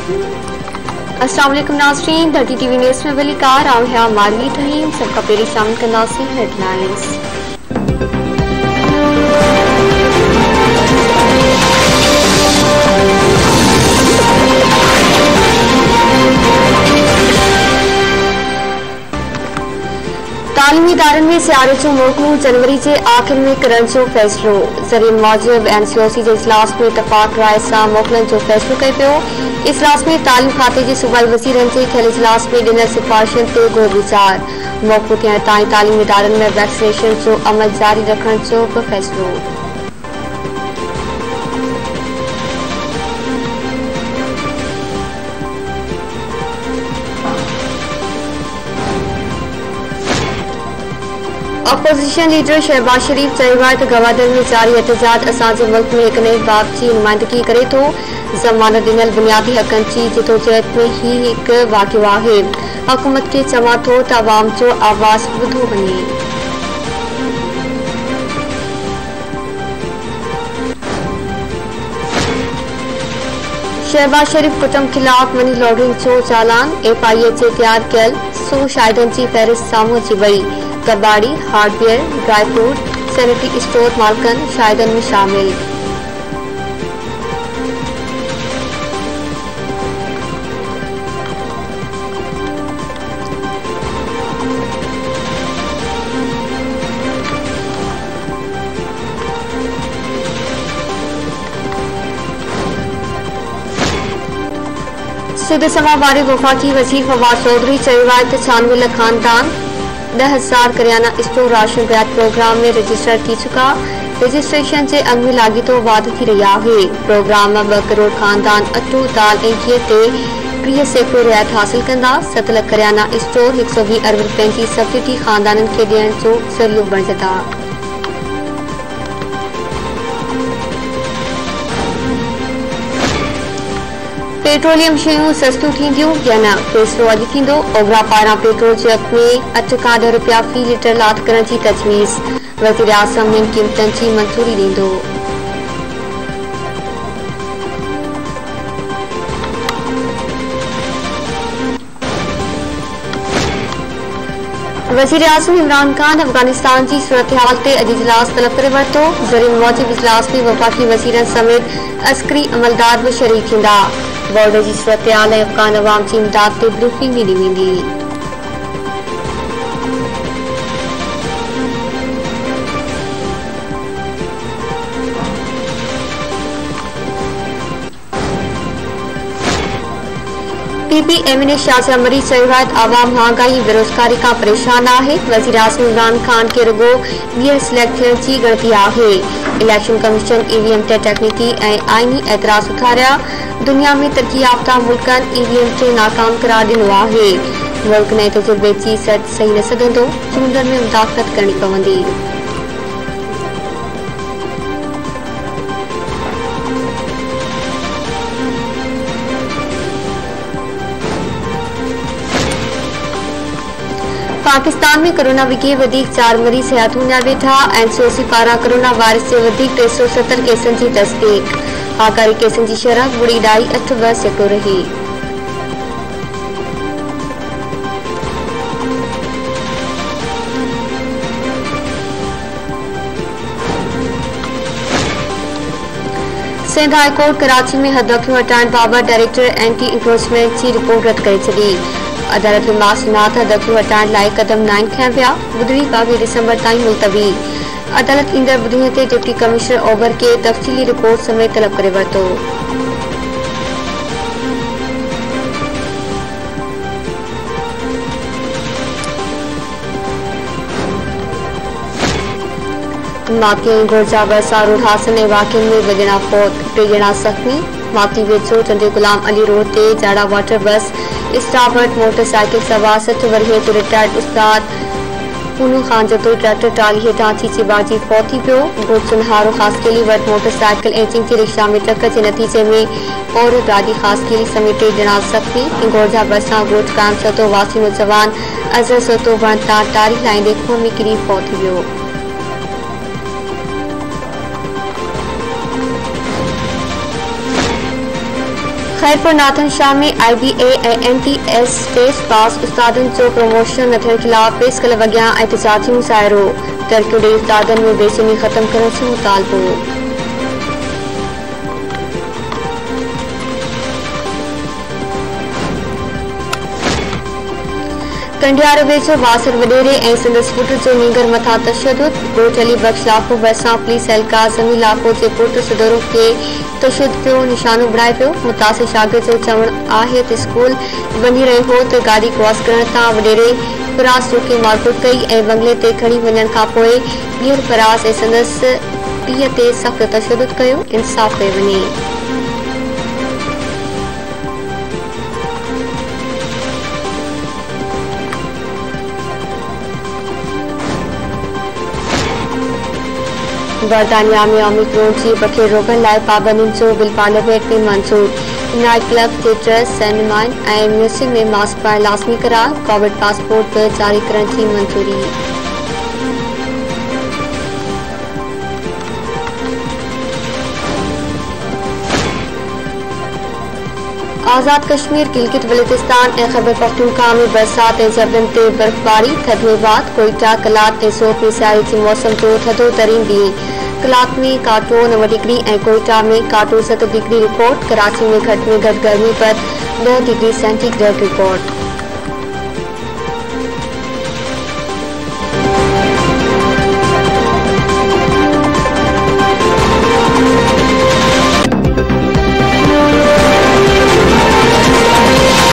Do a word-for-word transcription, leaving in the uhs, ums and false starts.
अस्सलाम वालेकुम नाज़रीन, धरती टीवी न्यूज़ में वली कार आऊं है मारवी रहीम। सबका पेरी शामिल करना से हेडलाइंस। तालीमी इदारनि में सियारे जो मोकलू जनवरी के आखिर में करण जो फैसलो जरिए मौजूद एन सी ओ सी के इजलास में इतफाक राय से मोकलन जो फैसलो कयो पियो। इजलास में तालीम खाते के सूबाई वज़ीरनि के थियल इजलास में ॾिनल सिफारिशनि ते गौर वीचार। मोकलू थियण ताईं तालीमी इदारनि में वैक्सीनेशन जो अमल जारी रखण जो बि फैसलो। अपोजिशन लीडर शहबाज शरीफ चयो आहे त गवादर में जारी एहतजाज असांजे मुल्क में एक नए बाब की नुमाइंदगी करे थो। ज़मानत ॾिनल बुनियादी हक़नि जी जिदोजहद में ही एक वाक़ियो आहे। हुकूमत के चवां थो त अवाम जो आवाज़ ॿुधो वञे। शहबाज शरीफ कुटुंब खिलाफ मनी लॉन्ड्रिंग जो चालान। एफ आई ए जे तैयार कयल सौ शाहिदनि जी फ़हरिस्त साम्हूं अची वई। कबाड़ी, hardware, dry fruit, sanitary store मालिकनि शाहिदनि में शामिल। सिंध समा वारे वफाकी वज़ीर फवाद चौधरी चयो आहे त छियानवे लख खानदान दह हजार करियाना स्टोर राशन बैग प्रोग्राम में रजिस्टर थी चुका। रजिस्ट्रेशन के अघ में लाॻीतो वाधो थी रही है। प्रोग्राम में ब करोड़ खानदान अटो दाल ऐं घी ते टीह सैकड़ो रियायत हासिल कंदा। सत लख करियाना स्टोर एक सौ वीह अरब रुपयनि की सब्सिडी खानदाननि खे ॾियण जो ज़रियो बणजंदा। पेट्रोलियम शयूं सस्तू थींदियूं या न, फैसलो अॼु थींदो। ओगरा पारां पेट्रोल जे अघ में अठ खां ॾह रुपया फी लीटर लात करण जी तजवीज़। वज़ीर आज़म इन क़ीमतनि जी मंज़ूरी ॾींदो। वज़ीर आज़म इमरान खान अफगानिस्तान की सूरत हाल ते अॼु इजलास तलब करे वरितो। ज़रिए मौजूद इजलास में वफ़ाकी वज़ीरनि समेत अस्करी अमलदार भी शरीक थींदा। बॉर्डर की सूरत हाल ऐं अफगान अवाम की इमदाद ते ब्रीफिंग ॾिनी वेंदी। पी पी एम ने शाह मरीज चयो आहे त आवाम महांगाई बेरोज़गारी का परेशान है। वज़ीर आज़म इमरान खान के रुगो ॿीहर सिलेक्ट थियण जी ॻणती आहे। Election commission E V M ते तकनीकी ऐं आइनी एतराज़ उथारिया। दुनिया में तरक्की याफ़्ता मुल्कनि ई वी एम खे नाकाम करार ॾिनो आहे। मुल्क नए तजुर्बे जी सट सही न सघंदो, चूंडनि में मुदाख़लत करणी पवंदी। पाकिस्तान में कोरोना विगे वधीक चार मरीज हयात विया वेठा। एन सी ओ सी पारां कोरोना वायरस से वधीक टे सौ सत्तर केसनि जी तस्दीक। हाकारी केसनि जी शरह ॿुड़ी ढाई अठ ॿ सैकड़ो रही। सिंध हाई कोर्ट कराची में हदफ़ियूं हटाइण बाबति डायरेक्टर एंटी इंक्रोचमेंट की रिपोर्ट रद्द करे छॾी। अदालत में मासूमात हदफ़ियूं हटाइण लाइ क़दम न खयां पिया। ॿुधणी ॿावीह दिसंबर ताईं मुलतवी। अदालत ईंदड़ ॿुधणी ते डिप्टी कमिश्नर ओवर के तफ़सीली रिपोर्ट समेत तलब करे वरितो। माती ऐं घुर्जा भरिसां रोड हादसनि ऐं वाक़िअनि में ॿ ॼणा फौत, टे ॼणा ज़ख़्मी। माती वेझो चंडे गुलाम अली रोड ते जाड़ा वाटर बस स्टाफ वटि मोटरसाइकिल सवार सठ वरिये जो रिटायर्ड उस्ताद पूनू खान जो ट्रैक्टर ट्राली हेठां अची चिबाजी फौत थी पियो। गुड सुनहारो ख़ासकेली वटि मोटरसाइकिल ऐं चिंकी रिक्शा में टक्कर जे नतीजे में औरत राजी ख़ासकेली समेत टे ॼणा ज़ख़्मी। घोरजा भरिसां गोठ कायम सतो वासी नौजवान अज़हर सतो वण तां टारी लाहींदे खूह में किरी फौत थी वियो। खैरपुर नाथन शाह में आई बी ए ऐं N T S test pass उस्तादनि जो प्रमोशन न थियण ख़िलाफ़ प्रेस क्लब अॻियां एहतजाजी मुज़ाहिरो। तरक़ियूं ॾेई उस्तादनि में बेचैनी ख़त्म करण जो मुतालबो। कंडियार वेझो वासर वडेरे ऐं संदसि पुट जो नींगर मथां तशदुद। ॻोठ अली बख़्श लाखो भरिसां पुलिस एहलकार ज़मीन लाखो जे पुट सदरो खे तशदुद पियो निशानो बणाए पियो। मुतासिर शागिर्द जो चवणु आहे त स्कूल वञी रहियो हो त गाॾी क्रॉस करण तां वडेरे फराज़ तोखे मारकुट कई ऐं बंगले ते खणी वञण खां पोइ ॿीहर फराज़ ऐं संदसि पीउ ते सख़्तु तशदुद कयो। इंसाफ़ कयो वञे। बर्तानिया में ओमिक्रॉन जी बखेर रोकण लाइ पाबंदियुनि जो बिल पार्लियामेंट में मंज़ूर। नाइट क्लब, थिएटर, सिनेमा ऐं म्यूज़ियम में मास्क पाइण लाज़मी करार। कोविड पासपोर्ट बि जारी करण जी मंज़ूरी। आज़ाद कश्मीर, गिलगित बल्तिस्तान ऐं खैबर पख्तूनख्वा में बरसात ऐं जबलनि ते बर्फ़बारी। थधि बाद कोयटा, कलात ऐं सोप में सियारे जी मौसम जो थधो तरीन ॾींहुं। कलात में काटो नव डिग्री ऐं कोयटा में काटो सत डिग्री रिकॉर्ड। कराची में घटि में घटि गर्मी पर ॾह डिग्री सेंटीग्रेड रिकॉर्ड।